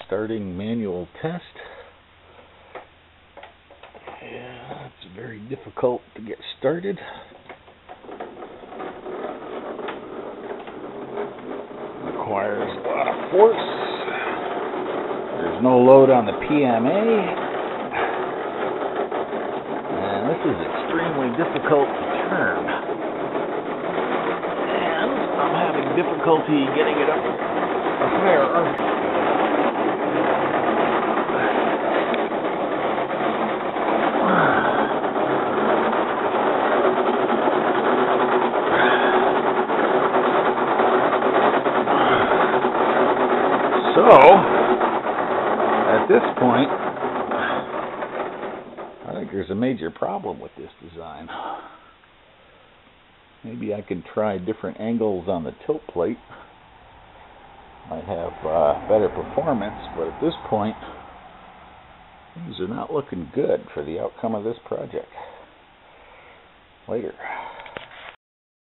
starting manual test. Yeah, it's very difficult to get started. Requires a lot of force. There's no load on the PMA. And this is extremely difficult to turn. And I'm having difficulty getting it up there. So, at this point, I think there's a major problem with this design. Maybe I could try different angles on the tilt plate. Might have better performance, but at this point, things are not looking good for the outcome of this project. Later.